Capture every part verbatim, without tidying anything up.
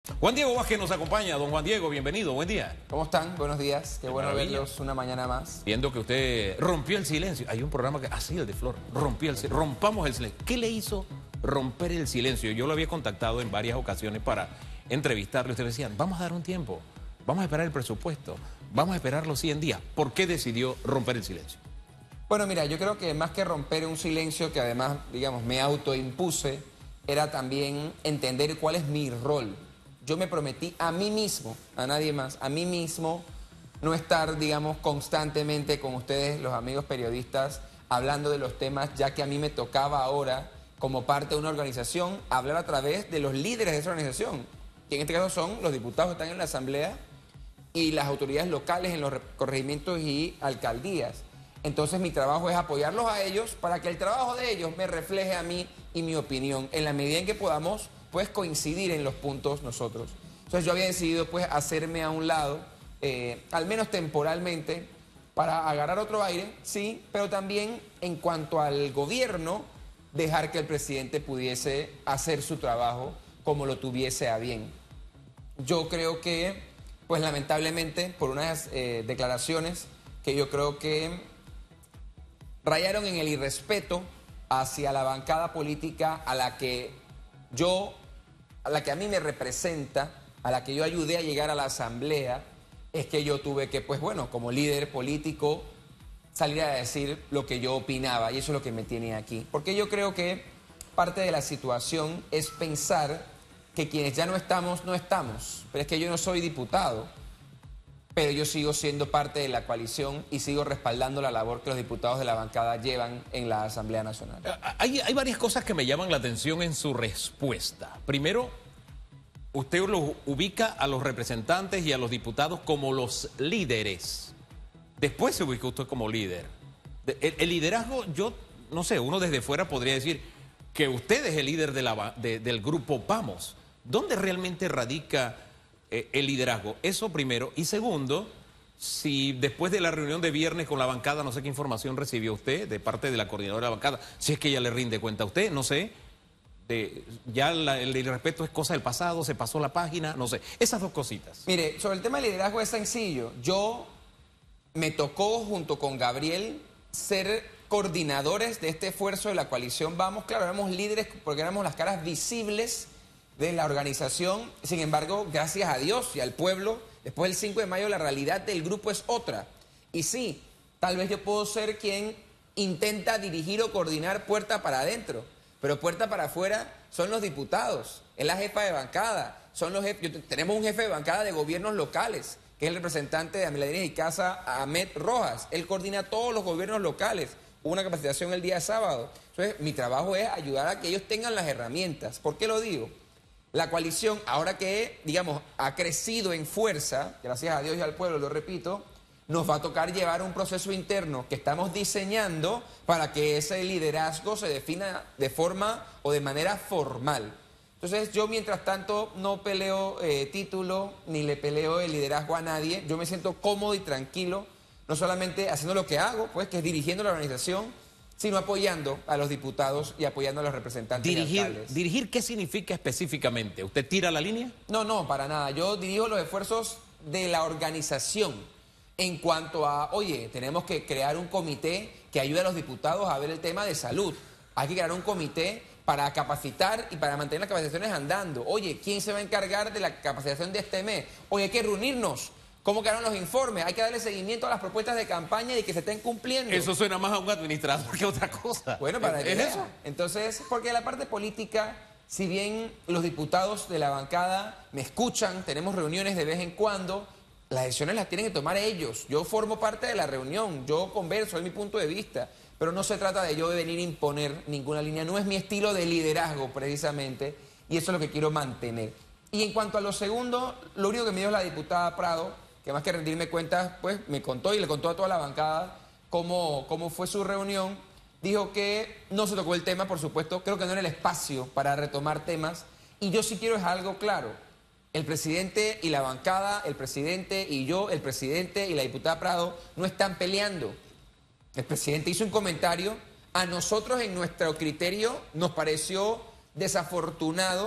Juan Diego Vázquez nos acompaña. Don Juan Diego, bienvenido, buen día. ¿Cómo están? Buenos días. Qué Qué bueno maravilla. verlos una mañana más. Viendo que usted rompió el silencio. Hay un programa que, ah, sí, el de Flor, rompió el silencio. Rompamos el silencio. ¿Qué le hizo romper el silencio? Yo lo había contactado en varias ocasiones para entrevistarle. Ustedes decían, vamos a dar un tiempo, vamos a esperar el presupuesto, vamos a esperar los cien días. ¿Por qué decidió romper el silencio? Bueno, mira, yo creo que más que romper un silencio que además, digamos, me autoimpuse, era también entender cuál es mi rol. Yo me prometí a mí mismo, a nadie más, a mí mismo, no estar, digamos, constantemente con ustedes, los amigos periodistas, hablando de los temas, ya que a mí me tocaba ahora, como parte de una organización, hablar a través de los líderes de esa organización, que en este caso son los diputados que están en la Asamblea y las autoridades locales en los corregimientos y alcaldías. Entonces mi trabajo es apoyarlos a ellos para que el trabajo de ellos me refleje a mí y mi opinión, en la medida en que podamos pues coincidir en los puntos nosotros. Entonces yo había decidido pues hacerme a un lado, eh, al menos temporalmente, para agarrar otro aire, sí, pero también en cuanto al gobierno, dejar que el presidente pudiese hacer su trabajo como lo tuviese a bien. Yo creo que, pues lamentablemente, por unas eh, declaraciones que yo creo que rayaron en el irrespeto hacia la bancada política a la que yo, a la que a mí me representa, a la que yo ayudé a llegar a la Asamblea, es que yo tuve que, pues bueno, como líder político, salir a decir lo que yo opinaba, y eso es lo que me tiene aquí. Porque yo creo que parte de la situación es pensar que quienes ya no estamos, no estamos. Pero es que yo no soy diputado, pero yo sigo siendo parte de la coalición y sigo respaldando la labor que los diputados de la bancada llevan en la Asamblea Nacional. Hay, hay varias cosas que me llaman la atención en su respuesta. Primero, usted los ubica a los representantes y a los diputados como los líderes. Después se ubica usted como líder. El, el liderazgo, yo no sé, uno desde fuera podría decir que usted es el líder de la, de, del grupo Vamos. ¿Dónde realmente radica eh, el liderazgo? Eso primero. Y segundo, si después de la reunión de viernes con la bancada, no sé qué información recibió usted de parte de la coordinadora de la bancada, si es que ella le rinde cuenta a usted, no sé. De, ya la, el, el respeto es cosa del pasado, se pasó la página, no sé. Esas dos cositas. Mire, sobre el tema del liderazgo es sencillo. Yo me tocó junto con Gabriel ser coordinadores de este esfuerzo de la coalición Vamos. Claro, éramos líderes porque éramos las caras visibles de la organización. Sin embargo, gracias a Dios y al pueblo, después del cinco de mayo la realidad del grupo es otra. Y sí, tal vez yo puedo ser quien intenta dirigir o coordinar puerta para adentro, pero puerta para afuera son los diputados, es la jefa de bancada, son los jef... tenemos un jefe de bancada de gobiernos locales, que es el representante de Amiladines y Casa, Ahmed Rojas. Él coordina todos los gobiernos locales. Hubo una capacitación el día sábado. Entonces, mi trabajo es ayudar a que ellos tengan las herramientas. ¿Por qué lo digo? La coalición, ahora que, digamos, ha crecido en fuerza, gracias a Dios y al pueblo, lo repito, nos va a tocar llevar un proceso interno que estamos diseñando para que ese liderazgo se defina de forma o de manera formal. Entonces, yo mientras tanto no peleo eh, título ni le peleo el liderazgo a nadie. Yo me siento cómodo y tranquilo, no solamente haciendo lo que hago, pues, que es dirigiendo la organización, sino apoyando a los diputados y apoyando a los representantes Dirigir, y alcaldes. ¿Dirigir qué significa específicamente? ¿Usted tira la línea? No, no, para nada. Yo dirijo los esfuerzos de la organización en cuanto a, oye, tenemos que crear un comité que ayude a los diputados a ver el tema de salud. Hay que crear un comité para capacitar y para mantener las capacitaciones andando. Oye, ¿quién se va a encargar de la capacitación de este mes? Oye, hay que reunirnos. ¿Cómo quedaron los informes? Hay que darle seguimiento a las propuestas de campaña y que se estén cumpliendo. Eso suena más a un administrador que a otra cosa. Bueno, para ¿Es que eso? Entonces, porque la parte política, si bien los diputados de la bancada me escuchan, tenemos reuniones de vez en cuando, las decisiones las tienen que tomar ellos. Yo formo parte de la reunión, yo converso, es mi punto de vista, pero no se trata de yo de venir a imponer ninguna línea. No es mi estilo de liderazgo, precisamente, y eso es lo que quiero mantener. Y en cuanto a lo segundo, lo único que me dio la diputada Prado, que más que rendirme cuentas, pues me contó y le contó a toda la bancada cómo, cómo fue su reunión. Dijo que no se tocó el tema, por supuesto, creo que no era el espacio para retomar temas. Y yo sí quiero dejar algo claro. El presidente y la bancada, el presidente y yo, el presidente y la diputada Prado no están peleando. El presidente hizo un comentario. A nosotros, en nuestro criterio, nos pareció desafortunado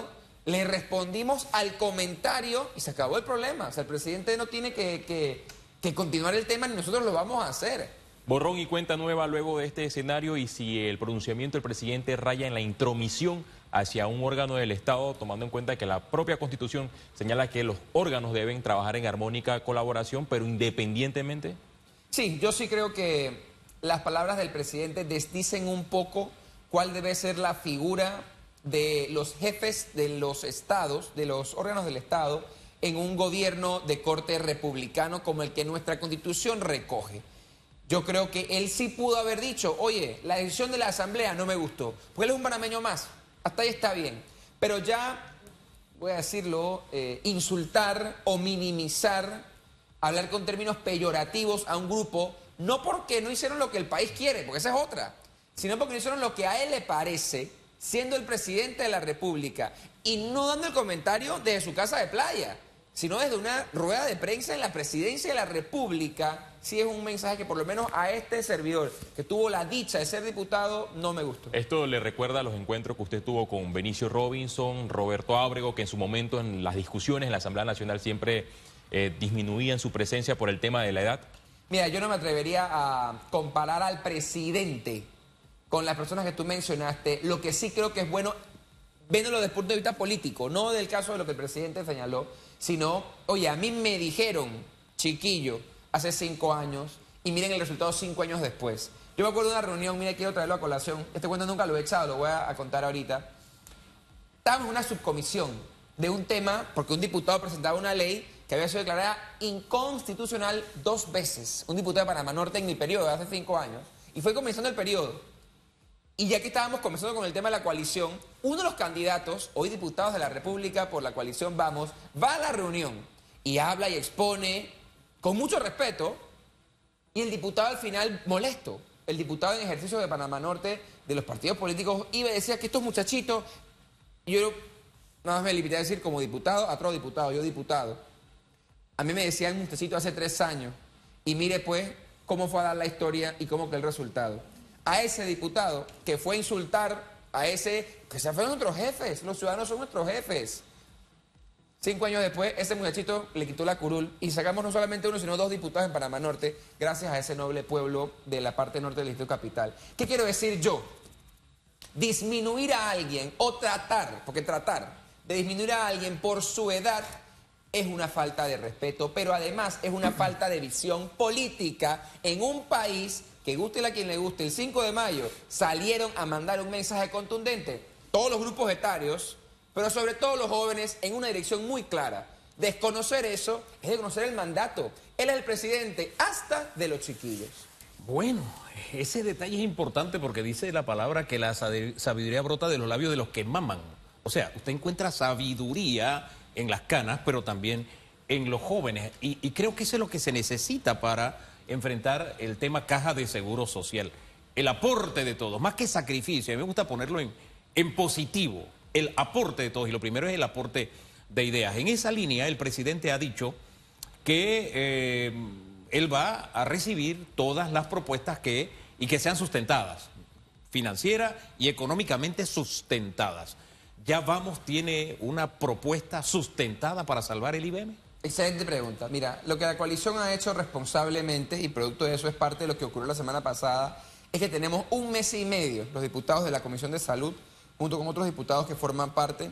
le respondimos al comentario y se acabó el problema. O sea, el presidente no tiene que, que, que continuar el tema ni nosotros lo vamos a hacer. Borrón y cuenta nueva luego de este escenario, y si el pronunciamiento del presidente raya en la intromisión hacia un órgano del Estado, tomando en cuenta que la propia Constitución señala que los órganos deben trabajar en armónica colaboración, pero independientemente. Sí, yo sí creo que las palabras del presidente desdicen un poco cuál debe ser la figura de los jefes de los estados, de los órganos del Estado, en un gobierno de corte republicano como el que nuestra Constitución recoge. Yo creo que él sí pudo haber dicho, oye, la decisión de la Asamblea no me gustó, porque él es un panameño más, hasta ahí está bien. Pero ya, voy a decirlo, eh, insultar o minimizar, hablar con términos peyorativos a un grupo, no porque no hicieron lo que el país quiere, porque esa es otra, sino porque no hicieron lo que a él le parece, siendo el presidente de la República, y no dando el comentario desde su casa de playa, sino desde una rueda de prensa en la presidencia de la República. Sí es un mensaje que por lo menos a este servidor, que tuvo la dicha de ser diputado, no me gustó. Esto le recuerda a los encuentros que usted tuvo con Benicio Robinson, Roberto Ábrego, que en su momento en las discusiones en la Asamblea Nacional siempre eh, disminuían su presencia por el tema de la edad. Mira, yo no me atrevería a comparar al presidente con las personas que tú mencionaste. Lo que sí creo que es bueno, viéndolo desde el punto de vista político, no del caso de lo que el presidente señaló, sino, oye, a mí me dijeron, chiquillo, hace cinco años, y miren el resultado cinco años después. Yo me acuerdo de una reunión, mira, quiero traerlo a colación, este cuento nunca lo he echado, lo voy a, a contar ahorita. Estábamos en una subcomisión de un tema, porque un diputado presentaba una ley que había sido declarada inconstitucional dos veces. Un diputado de Panamá Norte en mi periodo, de hace cinco años, y fue comenzando el periodo. Y ya que estábamos comenzando con el tema de la coalición, uno de los candidatos, hoy diputados de la República por la coalición Vamos, va a la reunión y habla y expone con mucho respeto, y el diputado al final molesto, el diputado en ejercicio de Panamá Norte de los partidos políticos, iba y decía que estos muchachitos, y yo nada más me limité a decir como diputado, a otro diputado, yo diputado, a mí me decían muchachito hace tres años, y mire pues cómo fue a dar la historia y cómo quedó el resultado. A ese diputado que fue a insultar a ese, que se fueron nuestros jefes, los ciudadanos son nuestros jefes. Cinco años después, ese muchachito le quitó la curul y sacamos no solamente uno, sino dos diputados en Panamá Norte, gracias a ese noble pueblo de la parte norte del Distrito Capital. ¿Qué quiero decir yo? Disminuir a alguien o tratar, porque tratar de disminuir a alguien por su edad es una falta de respeto, pero además es una falta de visión política en un país que, guste a quien le guste, el cinco de mayo salieron a mandar un mensaje contundente, todos los grupos etarios, pero sobre todo los jóvenes, en una dirección muy clara. Desconocer eso es desconocer el mandato. Él es el presidente hasta de los chiquillos. Bueno, ese detalle es importante porque dice la palabra que la sabiduría brota de los labios de los que maman. O sea, usted encuentra sabiduría en las canas, pero también en los jóvenes. Y, y creo que eso es lo que se necesita para enfrentar el tema caja de seguro social. El aporte de todos, más que sacrificio. A mí me gusta ponerlo en, en positivo. El aporte de todos. Y lo primero es el aporte de ideas. En esa línea, el presidente ha dicho que eh, él va a recibir todas las propuestas que, y que sean sustentadas, financiera y económicamente sustentadas. ¿Ya Vamos tiene una propuesta sustentada para salvar el I B M? Excelente pregunta. Mira, lo que la coalición ha hecho responsablemente, y producto de eso es parte de lo que ocurrió la semana pasada, es que tenemos un mes y medio, los diputados de la Comisión de Salud, junto con otros diputados que forman parte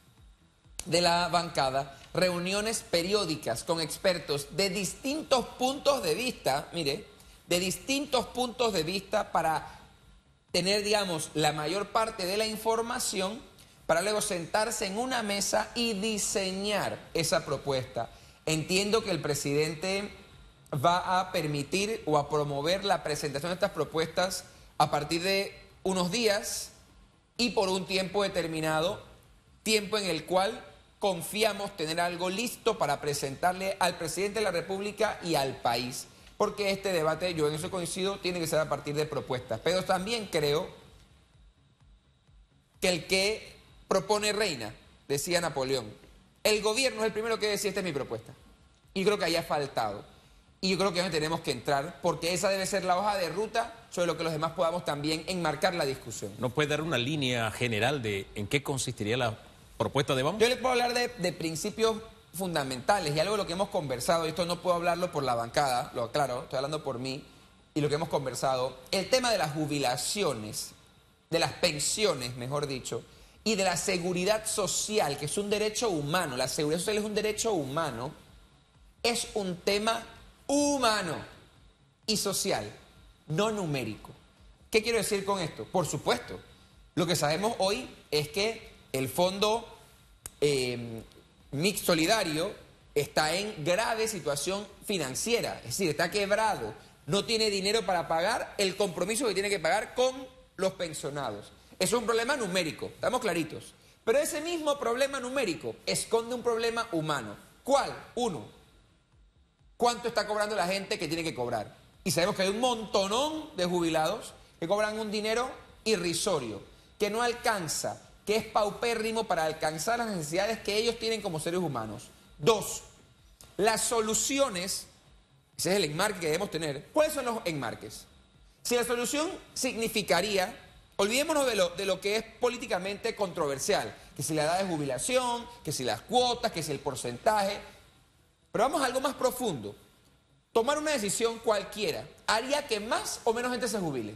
de la bancada, reuniones periódicas con expertos de distintos puntos de vista, mire, de distintos puntos de vista para tener, digamos, la mayor parte de la información para luego sentarse en una mesa y diseñar esa propuesta. Entiendo que el presidente va a permitir o a promover la presentación de estas propuestas a partir de unos días y por un tiempo determinado, tiempo en el cual confiamos tener algo listo para presentarle al presidente de la República y al país. Porque este debate, yo en eso coincido, tiene que ser a partir de propuestas. Pero también creo que el que propone reina, decía Napoleón, el gobierno es el primero que decía, esta es mi propuesta. Y creo que ahí ha faltado. Y yo creo que tenemos que entrar, porque esa debe ser la hoja de ruta sobre lo que los demás podamos también enmarcar la discusión. ¿No puede dar una línea general de en qué consistiría la propuesta de vamos. Yo les puedo hablar de, de principios fundamentales y algo de lo que hemos conversado, y esto no puedo hablarlo por la bancada, lo aclaro, estoy hablando por mí, y lo que hemos conversado, el tema de las jubilaciones, de las pensiones, mejor dicho, y de la seguridad social, que es un derecho humano, la seguridad social es un derecho humano, es un tema humano y social, no numérico. ¿Qué quiero decir con esto? Por supuesto, lo que sabemos hoy es que el fondo eh, mix solidario está en grave situación financiera, es decir, está quebrado, no tiene dinero para pagar el compromiso que tiene que pagar con los pensionados. Es un problema numérico, estamos claritos. Pero ese mismo problema numérico esconde un problema humano. ¿Cuál? Uno, ¿cuánto está cobrando la gente que tiene que cobrar? Y sabemos que hay un montonón de jubilados que cobran un dinero irrisorio, que no alcanza, que es paupérrimo para alcanzar las necesidades que ellos tienen como seres humanos. Dos, las soluciones, ese es el enmarque que debemos tener. ¿Cuáles son los enmarques? Si la solución significaría, olvidémonos de lo, de lo que es políticamente controversial, que si la edad de jubilación, que si las cuotas, que si el porcentaje, pero vamos a algo más profundo. Tomar una decisión cualquiera haría que más o menos gente se jubile.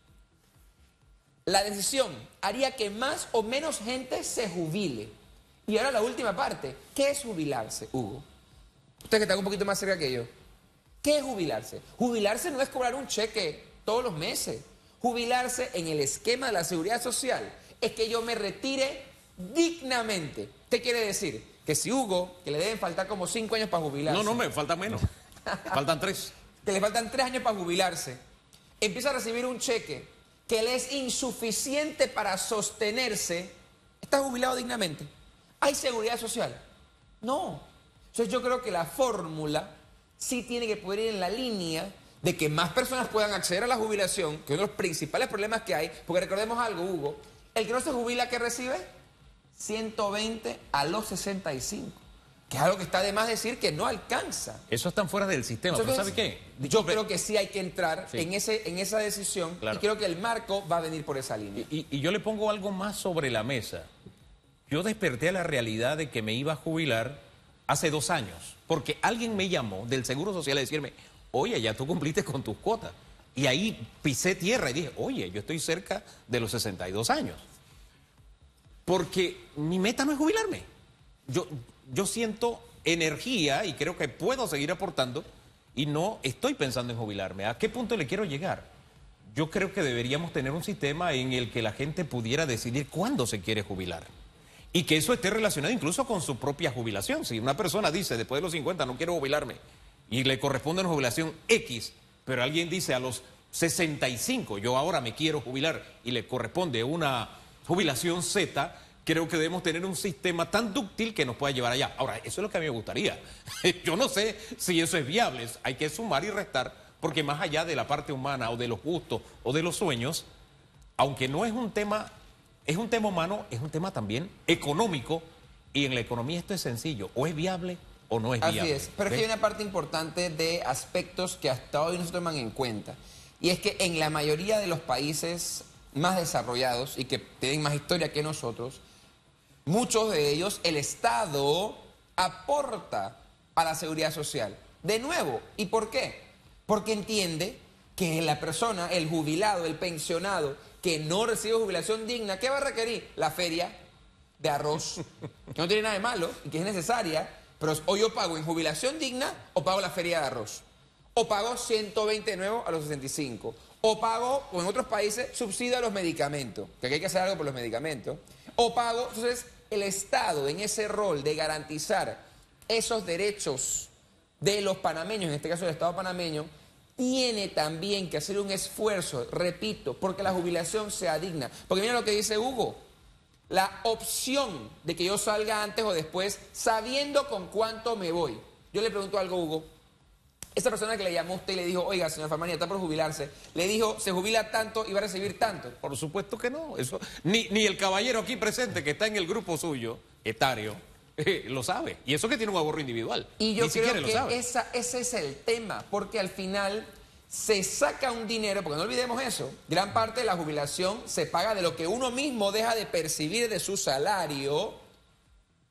La decisión haría que más o menos gente se jubile. Y ahora la última parte, ¿qué es jubilarse, Hugo? Usted que está un poquito más cerca que yo. ¿Qué es jubilarse? Jubilarse no es cobrar un cheque todos los meses. Jubilarse en el esquema de la seguridad social es que yo me retire dignamente. ¿Qué quiere decir? Que si Hugo, que le deben faltar como cinco años para jubilarse. No, no, me faltan menos. Faltan tres. Que le faltan tres años para jubilarse. Empieza a recibir un cheque que le es insuficiente para sostenerse. ¿Está jubilado dignamente? ¿Hay seguridad social? No. Entonces yo creo que la fórmula sí tiene que poder ir en la línea de que más personas puedan acceder a la jubilación, que es uno de los principales problemas que hay, porque recordemos algo, Hugo, el que no se jubila, ¿qué recibe? ciento veinte a los sesenta y cinco, que es algo que está de más decir que no alcanza. Eso están fuera del sistema, Entonces, ¿pero sabe qué? Yo Disculpe. creo que sí hay que entrar Sí. en, ese, en esa decisión, Claro. y creo que el marco va a venir por esa línea. Y, y yo le pongo algo más sobre la mesa. Yo desperté a la realidad de que me iba a jubilar hace dos años, porque alguien me llamó del Seguro Social a decirme, oye, ya tú cumpliste con tus cuotas. Y ahí pisé tierra y dije, oye, yo estoy cerca de los sesenta y dos años. Porque mi meta no es jubilarme. Yo, yo siento energía y creo que puedo seguir aportando y no estoy pensando en jubilarme. ¿A qué punto le quiero llegar? Yo creo que deberíamos tener un sistema en el que la gente pudiera decidir cuándo se quiere jubilar. Y que eso esté relacionado incluso con su propia jubilación. Si una persona dice, después de los cincuenta no quiero jubilarme, y le corresponde una jubilación X, pero alguien dice a los sesenta y cinco, yo ahora me quiero jubilar, y le corresponde una jubilación Z, creo que debemos tener un sistema tan dúctil que nos pueda llevar allá. Ahora, eso es lo que a mí me gustaría. Yo no sé si eso es viable, hay que sumar y restar, porque más allá de la parte humana o de los gustos o de los sueños, aunque no es un tema, es un tema humano, es un tema también económico, y en la economía esto es sencillo, o es viable o no es Así viable. es, pero es que hay una parte importante de aspectos que hasta hoy no se toman en cuenta. Y es que en la mayoría de los países más desarrollados y que tienen más historia que nosotros, muchos de ellos, el Estado aporta a la seguridad social. De nuevo, ¿y por qué? Porque entiende que la persona, el jubilado, el pensionado, que no recibe jubilación digna, ¿qué va a requerir? La feria de arroz, que no tiene nada de malo y que es necesaria, pero o yo pago en jubilación digna o pago la feria de arroz. O pago ciento veinte de nuevo a los sesenta y cinco. O pago, o en otros países, subsidio a los medicamentos, que aquí hay que hacer algo por los medicamentos. O pago, entonces, el Estado en ese rol de garantizar esos derechos de los panameños, en este caso el Estado panameño, tiene también que hacer un esfuerzo, repito, porque la jubilación sea digna. Porque mira lo que dice Hugo, la opción de que yo salga antes o después, sabiendo con cuánto me voy. Yo le pregunto algo, Hugo. Esa persona que le llamó a usted y le dijo, oiga, señor Farmani, está por jubilarse, le dijo, se jubila tanto y va a recibir tanto. Por supuesto que no. Eso, ni, ni el caballero aquí presente que está en el grupo suyo, etario, eh, lo sabe. Y eso que tiene un ahorro individual. Y yo ni creo siquiera lo que sabe. esa, ese es el tema, porque al final se saca un dinero, porque no olvidemos eso, gran parte de la jubilación se paga de lo que uno mismo deja de percibir de su salario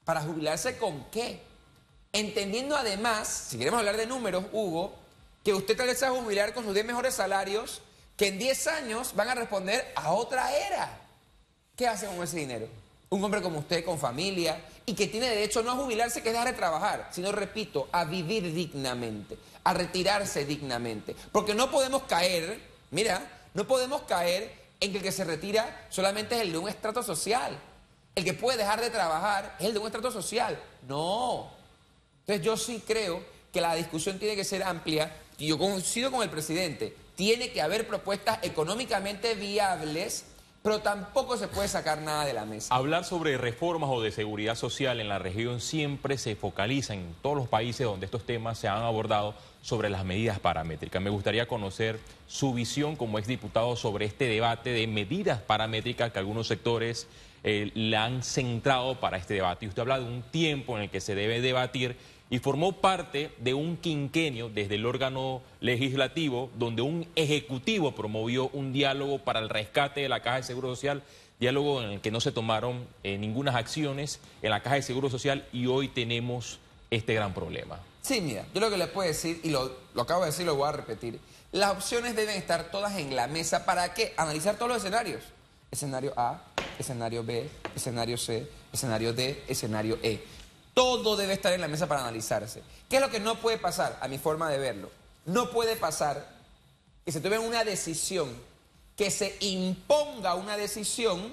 ¿Para jubilarse con qué? Entendiendo además, si queremos hablar de números, Hugo, que usted tal vez se va a jubilar con sus diez mejores salarios, que en diez años van a responder a otra era. ¿Qué hace con ese dinero? Un hombre como usted, con familia, y que tiene derecho no a jubilarse, que es dejar de trabajar, sino, repito, a vivir dignamente, a retirarse dignamente. Porque no podemos caer, mira, no podemos caer en que el que se retira solamente es el de un estrato social. El que puede dejar de trabajar es el de un estrato social. No. Entonces yo sí creo que la discusión tiene que ser amplia, y yo coincido con el presidente, tiene que haber propuestas económicamente viables, pero tampoco se puede sacar nada de la mesa. Hablar sobre reformas o de seguridad social en la región siempre se focaliza en todos los países donde estos temas se han abordado sobre las medidas paramétricas. Me gustaría conocer su visión como exdiputado sobre este debate de medidas paramétricas que algunos sectores eh, la han centrado para este debate. Y usted habla de un tiempo en el que se debe debatir y formó parte de un quinquenio desde el órgano legislativo donde un ejecutivo promovió un diálogo para el rescate de la Caja de Seguro Social, diálogo en el que no se tomaron eh, ninguna acciones en la Caja de Seguro Social, y hoy tenemos este gran problema. Sí, mira, yo lo que le puedo decir, y lo, lo acabo de decir, lo voy a repetir, las opciones deben estar todas en la mesa. ¿Para qué? Analizar todos los escenarios. Escenario A, escenario B, escenario C, escenario D, escenario E. Todo debe estar en la mesa para analizarse. ¿Qué es lo que no puede pasar, a mi forma de verlo? No puede pasar que se tome una decisión, que se imponga una decisión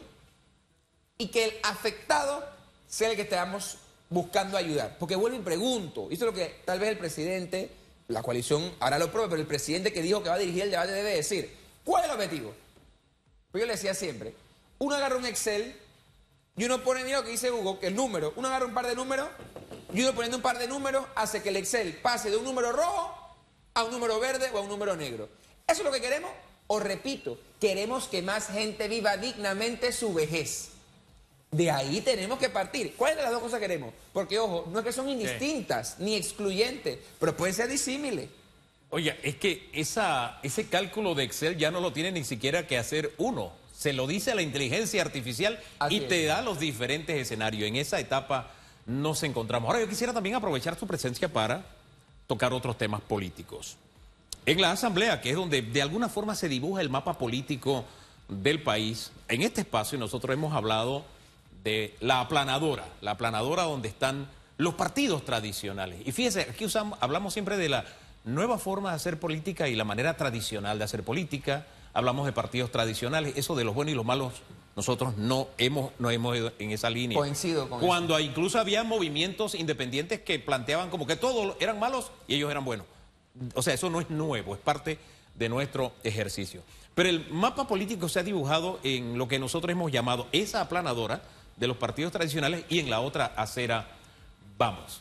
y que el afectado sea el que estemos buscando ayudar. Porque vuelvo y pregunto, y esto es lo que tal vez el presidente, la coalición hará lo propio, pero el presidente que dijo que va a dirigir el debate debe decir, ¿cuál es el objetivo? Pues yo le decía siempre, uno agarra un Excel y uno pone, mira lo que dice Hugo, que el número, uno agarra un par de números y uno poniendo un par de números hace que el Excel pase de un número rojo a un número verde o a un número negro. ¿Eso es lo que queremos? O repito, queremos que más gente viva dignamente su vejez. De ahí tenemos que partir. ¿Cuáles de las dos cosas queremos? Porque, ojo, no es que son indistintas ni excluyentes, pero pueden ser disímiles. Oye, es que esa, ese cálculo de Excel ya no lo tiene ni siquiera que hacer uno. Se lo dice a la inteligencia artificial Así y te es. da los diferentes escenarios. En esa etapa nos encontramos. Ahora, yo quisiera también aprovechar su presencia para tocar otros temas políticos. En la Asamblea, que es donde de alguna forma se dibuja el mapa político del país, en este espacio nosotros hemos hablado de la aplanadora, la aplanadora donde están los partidos tradicionales. Y fíjese, aquí usamos, hablamos siempre de la nueva forma de hacer política y la manera tradicional de hacer política. Hablamos de partidos tradicionales, eso de los buenos y los malos, nosotros no hemos, no hemos ido en esa línea. Coincido con Cuando eso. Incluso había movimientos independientes que planteaban como que todos eran malos y ellos eran buenos. O sea, eso no es nuevo, es parte de nuestro ejercicio. Pero el mapa político se ha dibujado en lo que nosotros hemos llamado esa aplanadora de los partidos tradicionales y en la otra acera vamos.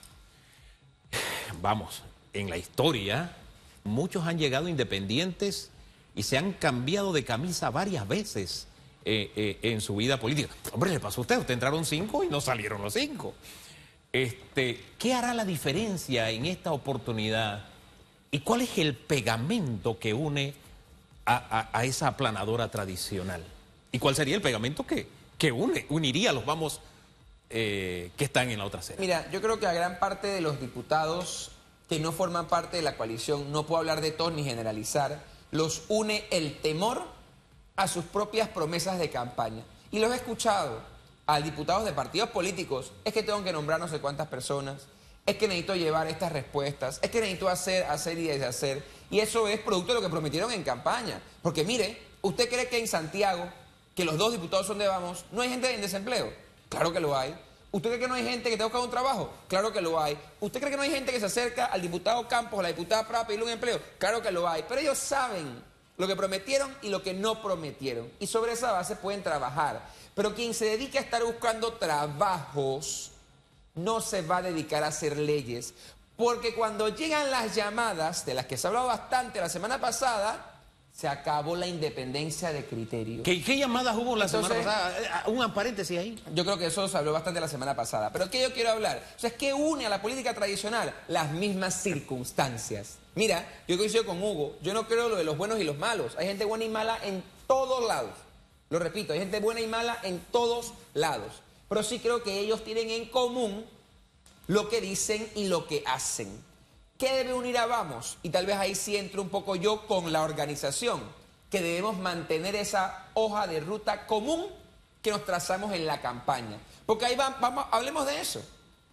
Vamos, en la historia muchos han llegado independientes y se han cambiado de camisa varias veces eh, eh, en su vida política. Hombre, le pasó a usted, usted entraron cinco y no salieron los cinco. Este, ¿qué hará la diferencia en esta oportunidad? ¿Y cuál es el pegamento que une a, a, a esa aplanadora tradicional? ¿Y cuál sería el pegamento que, que une, uniría a los vamos eh, que están en la otra acera? Mira, yo creo que a gran parte de los diputados que no forman parte de la coalición, no puedo hablar de todos ni generalizar, los une el temor a sus propias promesas de campaña. Y los he escuchado a diputados de partidos políticos, es que tengo que nombrar no sé cuántas personas, es que necesito llevar estas respuestas, es que necesito hacer, hacer y deshacer. Y eso es producto de lo que prometieron en campaña. Porque mire, ¿usted cree que en Santiago, que los dos diputados son de Vamos, no hay gente en desempleo? Claro que lo hay. ¿Usted cree que no hay gente que está buscando un trabajo? Claro que lo hay. ¿Usted cree que no hay gente que se acerca al diputado Campos o a la diputada Prada a pedirle un empleo? Claro que lo hay. Pero ellos saben lo que prometieron y lo que no prometieron. Y sobre esa base pueden trabajar. Pero quien se dedica a estar buscando trabajos no se va a dedicar a hacer leyes. Porque cuando llegan las llamadas, de las que se ha hablado bastante la semana pasada, se acabó la independencia de criterio. ¿Qué, qué llamadas hubo la Entonces, semana pasada? Un paréntesis ahí. Yo creo que eso se habló bastante la semana pasada. Pero ¿qué yo quiero hablar? O sea, ¿qué une a la política tradicional? Las mismas circunstancias. Mira, yo coincido con Hugo. Yo no creo lo de los buenos y los malos. Hay gente buena y mala en todos lados. Lo repito, hay gente buena y mala en todos lados. pero sí creo que ellos tienen en común lo que dicen y lo que hacen. ¿Qué debe unir a Vamos? Y tal vez ahí sí entro un poco yo con la organización, que debemos mantener esa hoja de ruta común que nos trazamos en la campaña. Porque ahí va, vamos, hablemos de eso.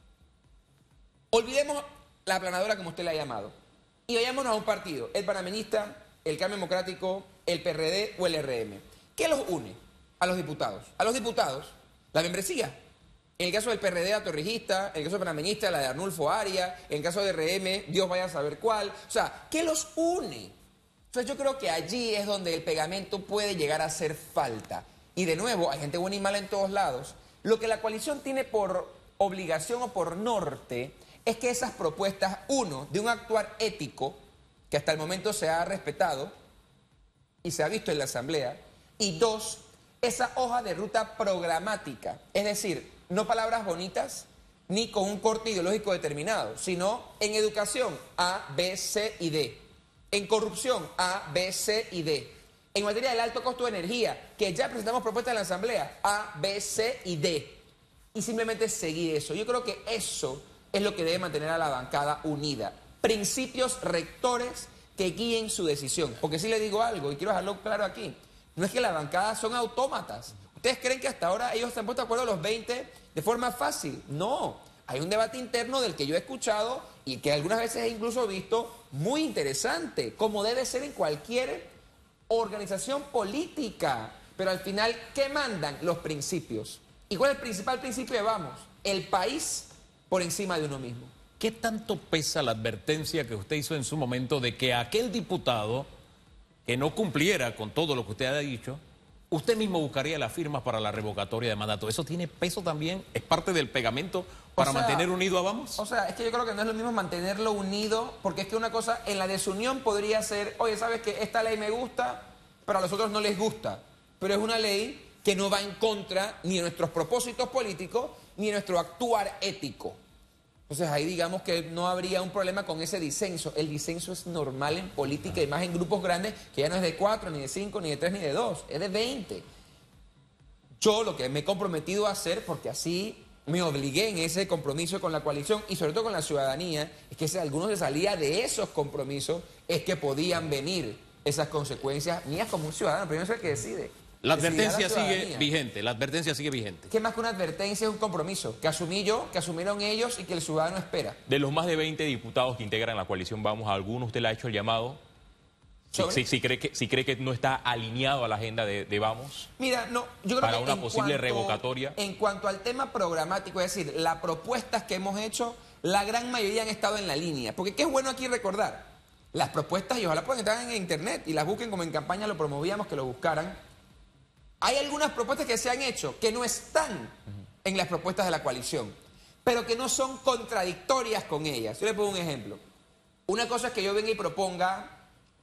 Olvidemos la aplanadora, como usted la ha llamado, y vayámonos a un partido, el panameñista, el Cambio Democrático, el P R D o el R M. ¿Qué los une a los diputados? A los diputados, la membresía. En el caso del P R D, la torrijista, en el caso del panameñista, la de Arnulfo Aria, en el caso de R M, Dios vaya a saber cuál. O sea, ¿qué los une? Entonces yo creo que allí es donde el pegamento puede llegar a hacer falta. Y de nuevo, hay gente buena y mala en todos lados. Lo que la coalición tiene por obligación o por norte es que esas propuestas, uno, de un actuar ético, que hasta el momento se ha respetado y se ha visto en la Asamblea, y dos, esa hoja de ruta programática, es decir, no palabras bonitas ni con un corte ideológico determinado, sino en educación A, B, C y D, en corrupción A, B, C y D, en materia del alto costo de energía, que ya presentamos propuestas en la Asamblea, A, B, C y D, y simplemente seguir eso. Yo creo que eso es lo que debe mantener a la bancada unida. Principios rectores que guíen su decisión. Porque sí le digo algo, y quiero dejarlo claro aquí, no es que las bancadas son autómatas. ¿Ustedes creen que hasta ahora ellos se han puesto de acuerdo los veinte de forma fácil? No. Hay un debate interno del que yo he escuchado y que algunas veces he incluso visto muy interesante, como debe ser en cualquier organización política. Pero al final, ¿qué mandan? Los principios. ¿Y cuál es el principal principio de Vamos? El país por encima de uno mismo. ¿Qué tanto pesa la advertencia que usted hizo en su momento de que aquel diputado que no cumpliera con todo lo que usted ha dicho, usted mismo buscaría las firmas para la revocatoria de mandato? ¿Eso tiene peso también? ¿Es parte del pegamento para o sea, mantener unido a Vamos? O sea, es que yo creo que no es lo mismo mantenerlo unido, porque es que una cosa, en la desunión podría ser, oye, ¿sabes qué? Esta ley me gusta, pero a los otros no les gusta. Pero es una ley que no va en contra ni de nuestros propósitos políticos, ni de nuestro actuar ético. Entonces ahí digamos que no habría un problema con ese disenso. El disenso es normal en política y más en grupos grandes, que ya no es de cuatro, ni de cinco, ni de tres, ni de dos, es de veinte. Yo lo que me he comprometido a hacer, porque así me obligué en ese compromiso con la coalición y sobre todo con la ciudadanía, es que si alguno se salía de esos compromisos, es que podían venir esas consecuencias mías como un ciudadano, pero yo no soy el que decide. La advertencia sigue vigente, la advertencia sigue vigente. ¿Qué más que una advertencia? Es un compromiso que asumí yo, que asumieron ellos y que el ciudadano espera. De los más de veinte diputados que integran la coalición Vamos, ¿a alguno usted le ha hecho el llamado? Si, si, si, cree que, si cree que no está alineado a la agenda de, de Vamos. Mira, no, yo creo para que una en posible cuanto, revocatoria. En cuanto al tema programático, es decir, las propuestas que hemos hecho, la gran mayoría han estado en la línea. Porque qué es bueno aquí recordar, las propuestas, y ojalá puedan estar en internet y las busquen como en campaña lo promovíamos, que lo buscaran. Hay algunas propuestas que se han hecho que no están en las propuestas de la coalición, pero que no son contradictorias con ellas. Yo le pongo un ejemplo. Una cosa es que yo venga y proponga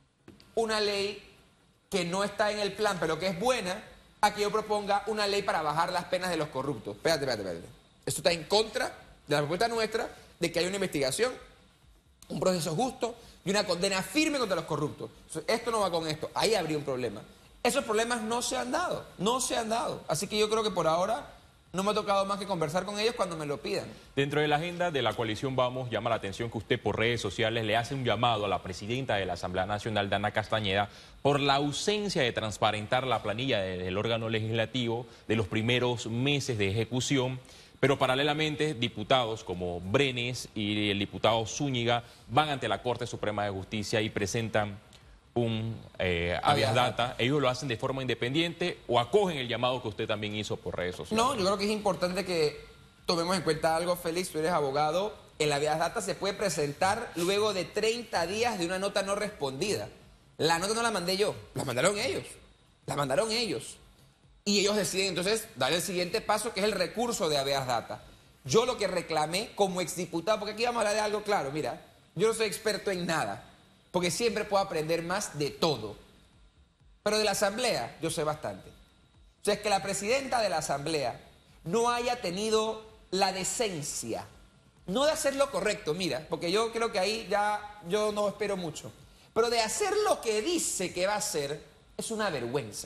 una ley que no está en el plan, pero que es buena, a que yo proponga una ley para bajar las penas de los corruptos. Espérate, espérate, espérate. Esto está en contra de la propuesta nuestra de que haya una investigación, un proceso justo y una condena firme contra los corruptos. Esto no va con esto. Ahí habría un problema. Esos problemas no se han dado, no se han dado. Así que yo creo que por ahora no me ha tocado más que conversar con ellos cuando me lo pidan. Dentro de la agenda de la coalición Vamos, llama la atención que usted por redes sociales le hace un llamado a la presidenta de la Asamblea Nacional, Dana Castañeda, por la ausencia de transparentar la planilla del órgano legislativo de los primeros meses de ejecución. Pero paralelamente, diputados como Brenes y el diputado Zúñiga van ante la Corte Suprema de Justicia y presentan un eh, habeas data. Ellos lo hacen de forma independiente o acogen el llamado que usted también hizo por redes sociales. No, yo creo que es importante que tomemos en cuenta algo, Félix, tú eres abogado. El habeas data se puede presentar luego de treinta días de una nota no respondida. La nota no la mandé yo, la mandaron ellos, la mandaron ellos. Y ellos deciden entonces dar el siguiente paso, que es el recurso de habeas data. Yo lo que reclamé como exdiputado, porque aquí vamos a hablar de algo claro, mira, yo no soy experto en nada, porque siempre puedo aprender más de todo. Pero de la Asamblea yo sé bastante. O sea, es que la presidenta de la Asamblea no haya tenido la decencia, no de hacer lo correcto, mira, porque yo creo que ahí ya yo no espero mucho, pero de hacer lo que dice que va a hacer es una vergüenza.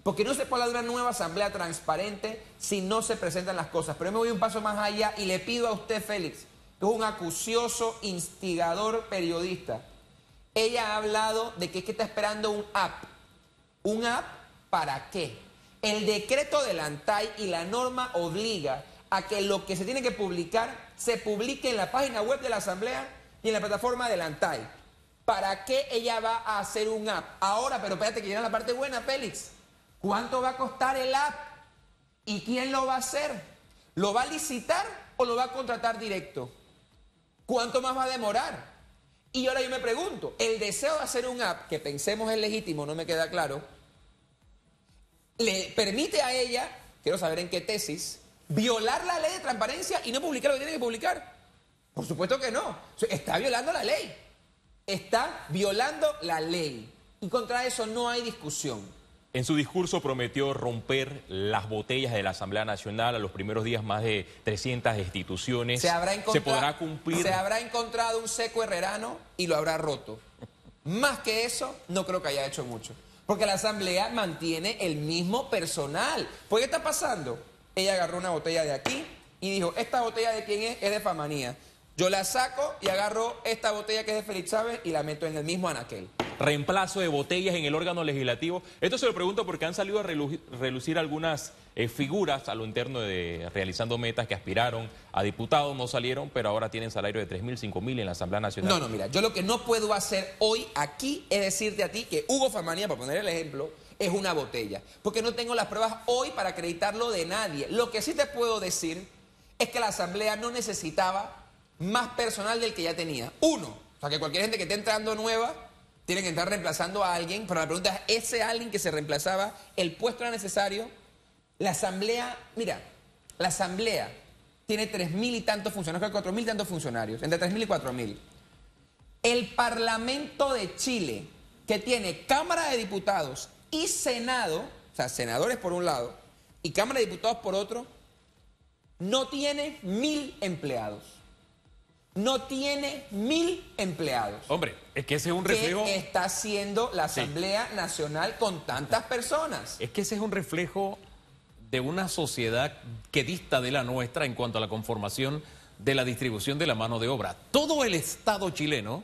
Porque no se puede hablar de una nueva asamblea transparente si no se presentan las cosas. Pero yo me voy un paso más allá y le pido a usted, Félix, que es un acucioso, instigador periodista. Ella ha hablado de que, es que está esperando un app. ¿Un app para qué? El decreto del ANTAI y la norma obliga a que lo que se tiene que publicar se publique en la página web de la Asamblea y en la plataforma del ANTAI. ¿Para qué ella va a hacer un app? Ahora, pero espérate que llega la parte buena, Félix. ¿Cuánto va a costar el app? ¿Y quién lo va a hacer? ¿Lo va a licitar o lo va a contratar directo? ¿Cuánto más va a demorar? Y ahora yo me pregunto, el deseo de hacer un app, que pensemos es legítimo, no me queda claro, le permite a ella, quiero saber en qué tesis, violar la ley de transparencia y no publicar lo que tiene que publicar. Por supuesto que no. Está violando la ley. Está violando la ley. Y contra eso no hay discusión. En su discurso prometió romper las botellas de la Asamblea Nacional. A los primeros días más de trescientas instituciones. Se, habrá se podrá cumplir. Se habrá encontrado un seco herrerano y lo habrá roto. Más que eso, no creo que haya hecho mucho. Porque la Asamblea mantiene el mismo personal. ¿Por qué está pasando? Ella agarró una botella de aquí y dijo, ¿esta botella de quién es? Es de Famanía. Yo la saco y agarro esta botella que es de Félix Chávez y la meto en el mismo anaquel. Reemplazo de botellas en el órgano legislativo. Esto se lo pregunto porque han salido a relucir, relucir algunas eh, figuras a lo interno de Realizando Metas que aspiraron a diputados, no salieron, pero ahora tienen salario de tres mil, cinco mil en la Asamblea Nacional. No, no, mira, yo lo que no puedo hacer hoy aquí es decirte a ti que Hugo Famanía, por poner el ejemplo, es una botella. Porque no tengo las pruebas hoy para acreditarlo de nadie. Lo que sí te puedo decir es que la Asamblea no necesitaba más personal del que ya tenía. Uno, o sea que cualquier gente que esté entrando nueva tiene que entrar reemplazando a alguien, pero la pregunta es, ¿ese alguien que se reemplazaba, el puesto era necesario? La Asamblea, mira, la Asamblea tiene tres mil y tantos funcionarios, cuatro mil y tantos funcionarios, entre tres mil y cuatro mil. El Parlamento de Chile, que tiene Cámara de Diputados y Senado, o sea, senadores por un lado, y Cámara de Diputados por otro, no tiene mil empleados. No tiene mil empleados. Hombre, es que ese es un reflejo... ¿Qué está haciendo la Asamblea sí. Nacional con tantas personas? Es que ese es un reflejo de una sociedad que dista de la nuestra en cuanto a la conformación de la distribución de la mano de obra. Todo el Estado chileno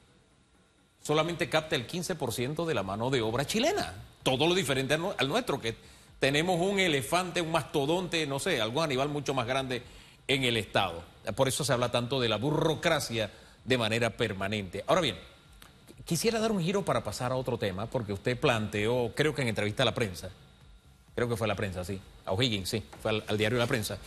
solamente capta el quince por ciento de la mano de obra chilena. Todo lo diferente al nuestro, que tenemos un elefante, un mastodonte, no sé, algún animal mucho más grande en el Estado. Por eso se habla tanto de la burocracia de manera permanente. Ahora bien, quisiera dar un giro para pasar a otro tema, porque usted planteó, creo que en entrevista a la prensa, creo que fue a la prensa, sí, a O'Higgins, sí, fue al, al diario La Prensa,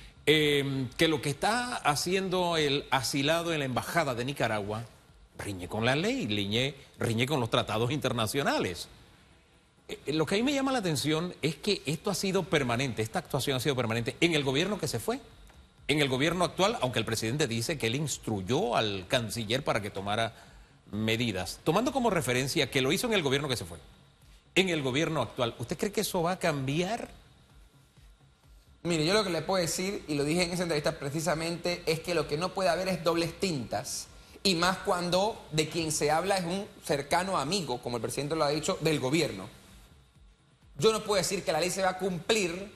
eh, que lo que está haciendo el asilado en la Embajada de Nicaragua riñe con la ley, riñe, riñe con los tratados internacionales. Eh, lo que a mí me llama la atención es que esto ha sido permanente, esta actuación ha sido permanente en el gobierno que se fue. En el gobierno actual, aunque el presidente dice que él instruyó al canciller para que tomara medidas, tomando como referencia que lo hizo en el gobierno que se fue, en el gobierno actual, ¿usted cree que eso va a cambiar? Mire, yo lo que le puedo decir, y lo dije en esa entrevista precisamente, es que lo que no puede haber es dobles tintas, y más cuando de quien se habla es un cercano amigo, como el presidente lo ha dicho, del gobierno. Yo no puedo decir que la ley se va a cumplir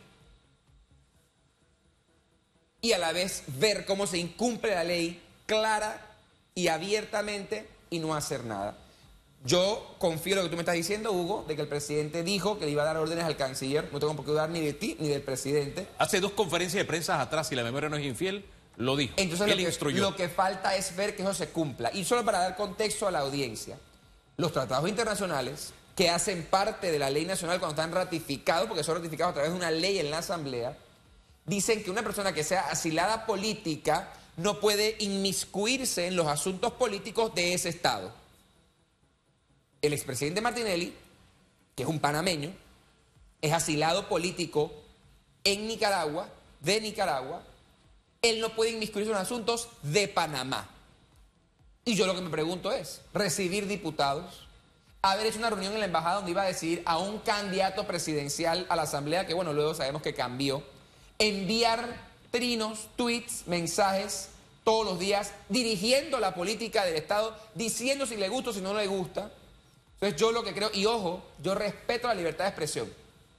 y a la vez ver cómo se incumple la ley clara y abiertamente y no hacer nada. Yo confío en lo que tú me estás diciendo, Hugo, de que el presidente dijo que le iba a dar órdenes al canciller. No tengo por qué dudar ni de ti ni del presidente. Hace dos conferencias de prensa atrás, si la memoria no es infiel, lo dijo. Entonces él lo que, instruyó. lo que falta es ver que eso se cumpla. Y solo para dar contexto a la audiencia, los tratados internacionales que hacen parte de la ley nacional cuando están ratificados, porque son ratificados a través de una ley en la Asamblea, dicen que una persona que sea asilada política no puede inmiscuirse en los asuntos políticos de ese Estado. El expresidente Martinelli, que es un panameño, es asilado político en Nicaragua, de Nicaragua. Él no puede inmiscuirse en los asuntos de Panamá. Y yo lo que me pregunto es, recibir diputados, haber hecho una reunión en la embajada donde iba a decidir a un candidato presidencial a la Asamblea, que bueno, luego sabemos que cambió, enviar trinos, tweets, mensajes todos los días, dirigiendo la política del Estado, diciendo si le gusta o si no le gusta. Entonces yo lo que creo, y ojo, yo respeto la libertad de expresión.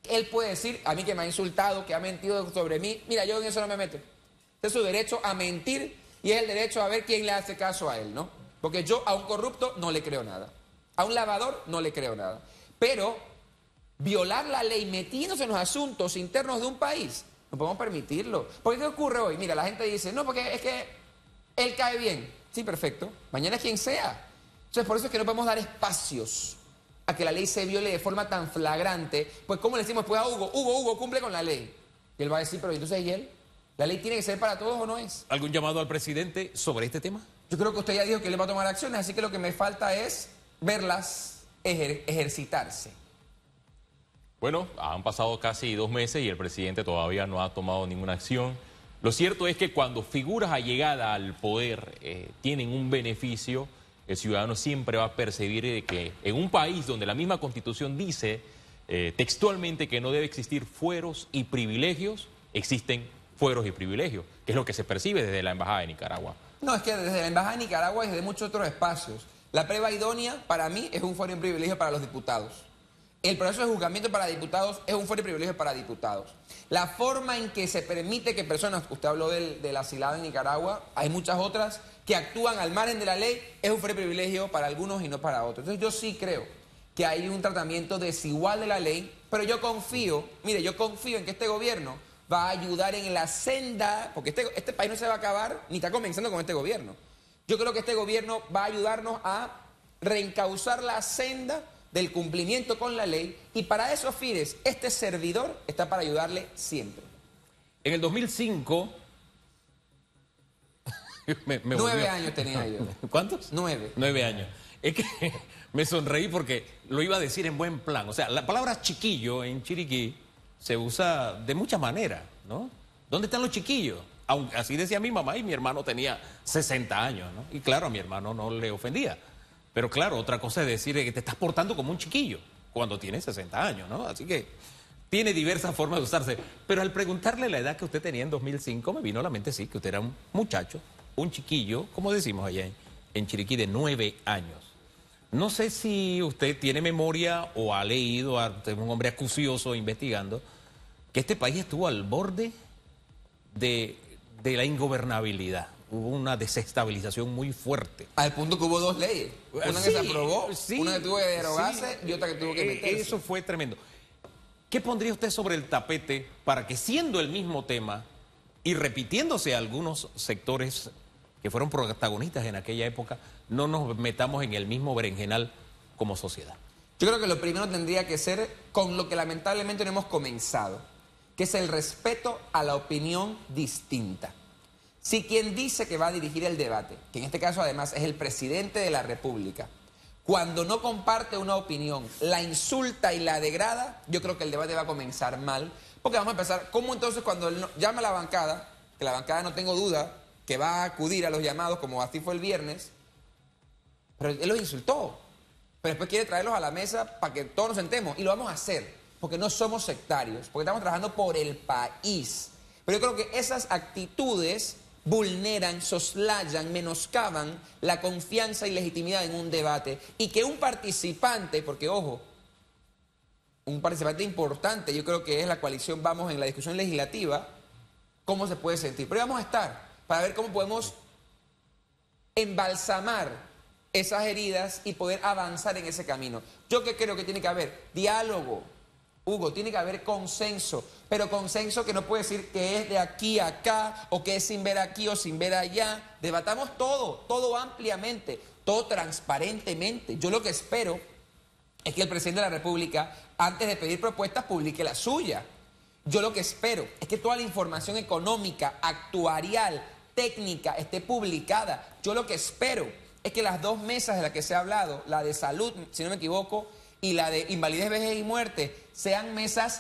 Él puede decir, a mí que me ha insultado, que ha mentido sobre mí, mira, yo en eso no me meto. Es su derecho a mentir y es el derecho a ver quién le hace caso a él, ¿no? Porque yo a un corrupto no le creo nada. A un lavador no le creo nada. Pero violar la ley metiéndose en los asuntos internos de un país, no podemos permitirlo. Porque ¿qué ocurre hoy? Mira, la gente dice, no, porque es que él cae bien. Sí, perfecto. Mañana es quien sea. Entonces, por eso es que no podemos dar espacios a que la ley se viole de forma tan flagrante. Pues, ¿cómo le decimos después a Hugo? Hugo, Hugo, cumple con la ley. Y él va a decir, pero entonces, ¿y él? ¿La ley tiene que ser para todos o no es? ¿Algún llamado al presidente sobre este tema? Yo creo que usted ya dijo que él va a tomar acciones, así que lo que me falta es verlas ejer ejercitarse. Bueno, han pasado casi dos meses y el presidente todavía no ha tomado ninguna acción. Lo cierto es que cuando figuras allegadas al poder eh, tienen un beneficio, el ciudadano siempre va a percibir que en un país donde la misma Constitución dice eh, textualmente que no debe existir fueros y privilegios, existen fueros y privilegios, que es lo que se percibe desde la Embajada de Nicaragua. No, es que desde la Embajada de Nicaragua y desde muchos otros espacios. La prueba idónea, para mí, es un fuero y un privilegio para los diputados. El proceso de juzgamiento para diputados es un fuero y privilegio para diputados. La forma en que se permite que personas, usted habló del, del asilado en Nicaragua, hay muchas otras que actúan al margen de la ley, es un fuero y privilegio para algunos y no para otros. Entonces yo sí creo que hay un tratamiento desigual de la ley, pero yo confío, mire, yo confío en que este gobierno va a ayudar en la senda, porque este, este país no se va a acabar, ni está comenzando con este gobierno. Yo creo que este gobierno va a ayudarnos a reencauzar la senda del cumplimiento con la ley, y para esos fines, este servidor está para ayudarle siempre. En el dos mil cinco... me, me Nueve volvió. años tenía yo. ¿Cuántos? Nueve. Nueve años. Es que me sonreí porque lo iba a decir en buen plan. O sea, la palabra chiquillo en Chiriquí se usa de muchas maneras, ¿no? ¿Dónde están los chiquillos? Aunque, así decía mi mamá, y mi hermano tenía sesenta años, ¿no? Y claro, a mi hermano no le ofendía. Pero claro, otra cosa es decir que te estás portando como un chiquillo cuando tienes sesenta años, ¿no? Así que tiene diversas formas de usarse. Pero al preguntarle la edad que usted tenía en dos mil cinco, me vino a la mente, sí, que usted era un muchacho, un chiquillo, como decimos allá en, en Chiriquí, de nueve años. No sé si usted tiene memoria o ha leído, es un hombre acucioso investigando, que este país estuvo al borde de, de la ingobernabilidad. Hubo una desestabilización muy fuerte. Al punto que hubo dos leyes. Una Sí, que se aprobó, sí, una que tuvo que derogarse sí, y otra que tuvo que eh, meterse. Eso fue tremendo. ¿Qué pondría usted sobre el tapete para que, siendo el mismo tema y repitiéndose algunos sectores que fueron protagonistas en aquella época, no nos metamos en el mismo berenjenal como sociedad? Yo creo que lo primero tendría que ser con lo que lamentablemente no hemos comenzado, que es el respeto a la opinión distinta. Si quien dice que va a dirigir el debate, que en este caso además es el presidente de la República, cuando no comparte una opinión, la insulta y la degrada, yo creo que el debate va a comenzar mal, porque vamos a empezar, ¿cómo entonces cuando él no, llama a la bancada, que la bancada no tengo duda que va a acudir a los llamados, como así fue el viernes, pero él los insultó, pero después quiere traerlos a la mesa para que todos nos sentemos, y lo vamos a hacer, porque no somos sectarios, porque estamos trabajando por el país. Pero yo creo que esas actitudes vulneran, soslayan, menoscaban la confianza y legitimidad en un debate, y que un participante, porque ojo, un participante importante, yo creo que es la coalición Vamos en la discusión legislativa, ¿cómo se puede sentir? Pero vamos a estar para ver cómo podemos embalsamar esas heridas y poder avanzar en ese camino. Yo que creo que tiene que haber diálogo, Hugo, tiene que haber consenso, pero consenso que no puede decir que es de aquí a acá, o que es sin ver aquí o sin ver allá. Debatamos todo, todo ampliamente, todo transparentemente. Yo lo que espero es que el presidente de la República, antes de pedir propuestas, publique la suya. Yo lo que espero es que toda la información económica, actuarial, técnica esté publicada. Yo lo que espero es que las dos mesas de las que se ha hablado, la de salud, si no me equivoco, y la de invalidez, vejez y muerte, sean mesas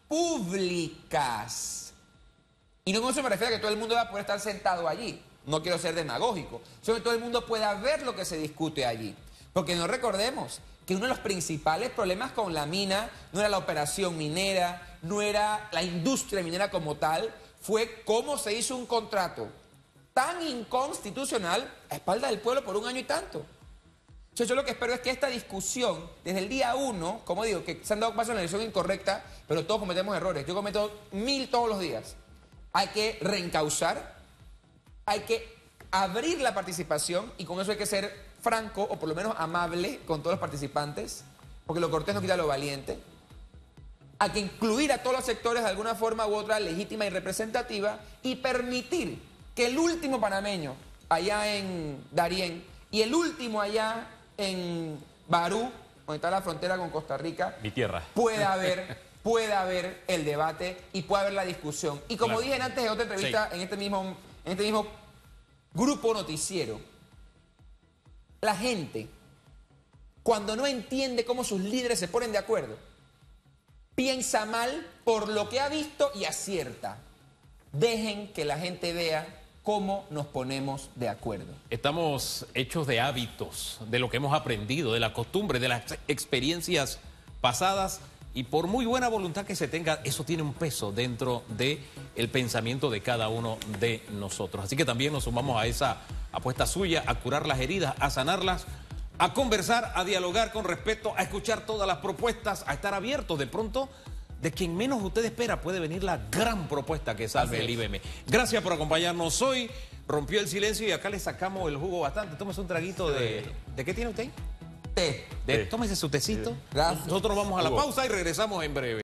públicas. Y no con eso me refiero a que todo el mundo va a poder estar sentado allí. No quiero ser demagógico. Sino que todo el mundo pueda ver lo que se discute allí. Porque no recordemos que uno de los principales problemas con la mina no era la operación minera, no era la industria minera como tal, fue cómo se hizo un contrato tan inconstitucional a espalda del pueblo por un año y tanto. Yo, yo lo que espero es que esta discusión, desde el día uno, como digo, que se han dado pasos en la elección incorrecta, pero todos cometemos errores. Yo cometo mil todos los días. Hay que reencauzar, hay que abrir la participación y con eso hay que ser franco o por lo menos amable con todos los participantes, porque lo cortés no quita lo valiente. Hay que incluir a todos los sectores de alguna forma u otra legítima y representativa y permitir que el último panameño allá en Darién y el último allá en Barú, donde está la frontera con Costa Rica, mi tierra, pueda haber, pueda haber el debate y pueda haber la discusión. Y como claro. dije antes de otra entrevista, sí. en, este mismo, en este mismo grupo noticiero, la gente, cuando no entiende cómo sus líderes se ponen de acuerdo, piensa mal por lo que ha visto y acierta. Dejen que la gente vea cómo nos ponemos de acuerdo. Estamos hechos de hábitos, de lo que hemos aprendido, de la costumbre, de las experiencias pasadas, y por muy buena voluntad que se tenga, eso tiene un peso dentro del pensamiento de cada uno de nosotros. Así que también nos sumamos a esa apuesta suya, a curar las heridas, a sanarlas, a conversar, a dialogar con respeto, a escuchar todas las propuestas, a estar abiertos. De pronto, de quien menos usted espera, puede venir la gran propuesta que salve el I B M. Gracias por acompañarnos hoy. Rompió el silencio y acá le sacamos el jugo bastante. Tómese un traguito de... ¿De qué tiene usted? Té. De, tómese su tecito. Gracias. Nosotros vamos a la pausa y regresamos en breve.